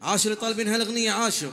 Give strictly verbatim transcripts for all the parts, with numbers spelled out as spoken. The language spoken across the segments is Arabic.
عاشوا اللي طالبين هالاغنيه عاشوا.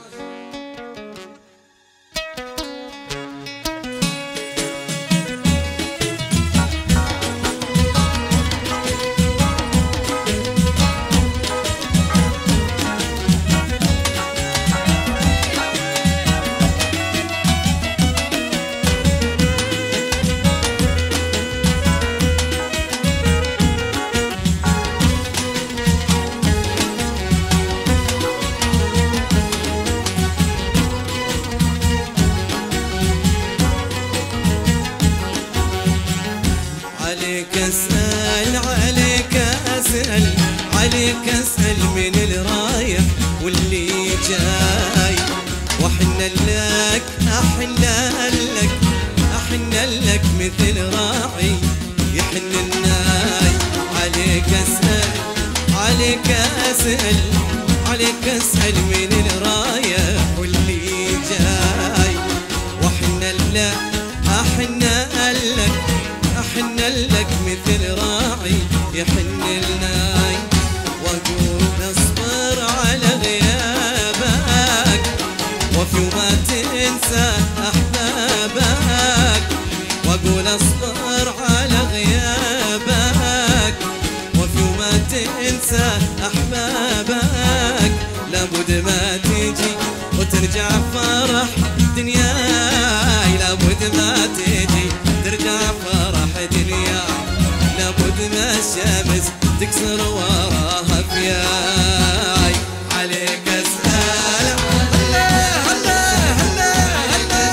عليك اسأل عليك اسأل عليك اسأل من الرايح واللي جاي، وحنا لك احنا لك احنا لك مثل راعي يحن الناي. عليك اسأل عليك اسأل عليك اسأل من الرايح واللي جاي، وحنا لك احنا لك احنا لك مثل راعي يحن الناي. واقول اصبر على غيابك وفي وما تنسى احبابك، واقول اصبر على غيابك وفي وما تنسى احبابك. لابد ما تجي وترجع فرح دنياي، لابد ما تجي ترجع فرح دنياي، لابد ما الشمس تكسر وراها فياي. عليك اسأل هلا هلا هلا هلا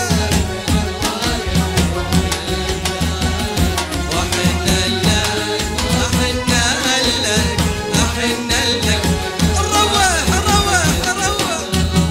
وحنا لك احنا لك احنا لك. الروح الروح الروح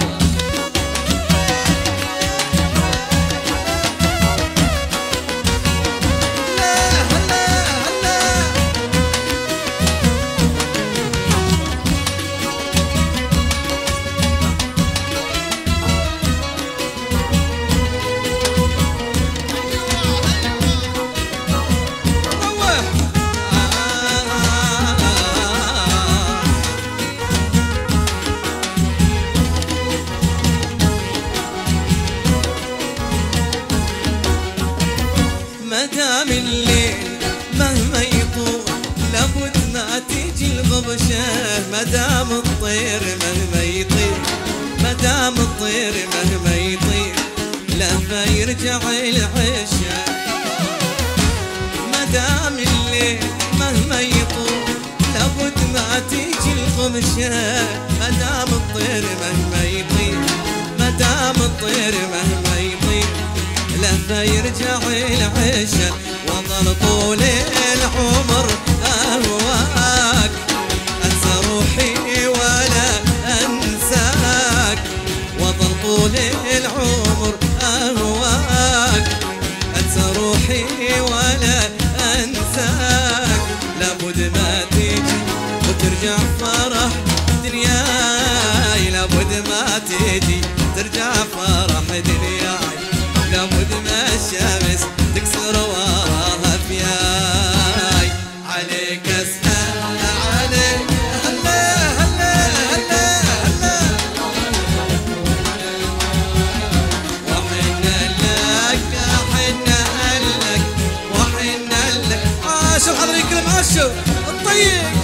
مدام الليل مهما يطول لابد ما تيجي الغبشة، مدام الطير مهما يطير مدام الطير مهما يطير لما يرجع العشاء. مدام الليل مهما يطول لابد ما تيجي الغبشة، مدام الطير مهما يطير مدام الطير مهما يطير لما يرجع العشاء. وظل طول العمر اهواك انسى روحي ولا انساك، وظل طول العمر اهواك انسى روحي ولا انساك. لابد ما تيجي وترجع فرح دنياي، لابد ما تيجي ترجع فرح دنياي، لابد ما الشمس تكسر وراها فياي. عليك اسأل عليك هلا هلا هلا هلا وحنا لك احنا لك وحنا لك. عاشوا حضري كلام عاشوا الطيب.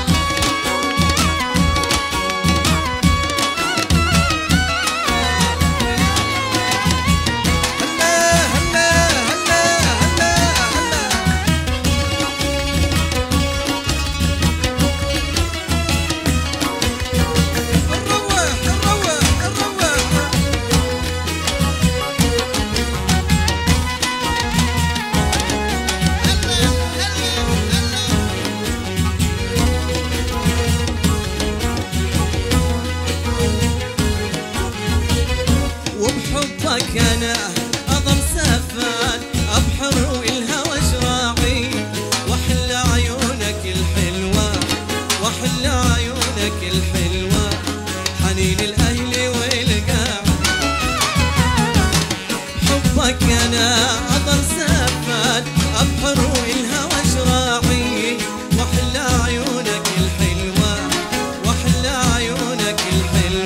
وبحبك انا اضل سفان ابحر والهوى شراعي، واحلى عيونك الحلوه واحلى عيونك الحلوه حنين الاهل والقاع. حبك انا اضل سفان ابحر والهوى شراعي، واحلى عيونك الحلوه واحلى عيونك الحلوه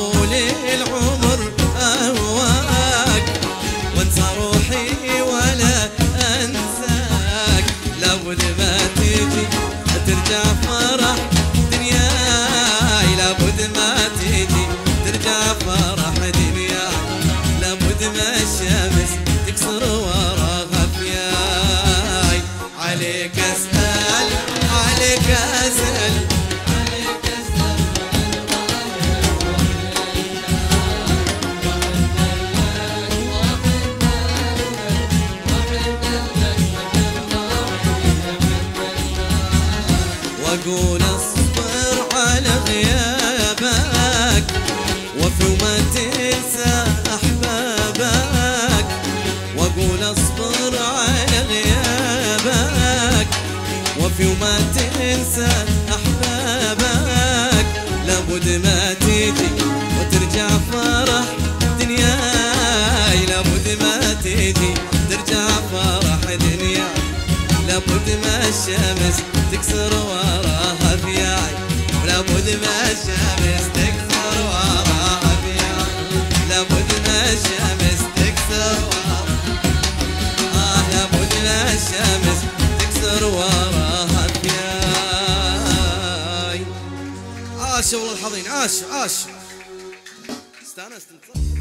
طول العمر أهواك وانسى روحي ولا أنساك لابد ما تيجي ترجع فرح دنياي لابد ما تيجي ترجع فرح دنياي لابد ما الشمس تكسر وراها فياي عليك أسأل عليك أسأل واقول اصبر على غيابك وفي وما تنسى احبابك واقول اصبر على غيابك وفي وما تنسى احبابك لابد ما تيجي وترجع فرح دنياي لابد ما تيجي ترجع فرح دنياي لابد ما الشمس تكسر وراها فياي لابد ما الشمس تكسر وراها فياي لابد ما الشمس تكسر وراها آه لابد ما الشمس تكسر وراها فياي. عاش والله الحظين عاش عاش استانست انت.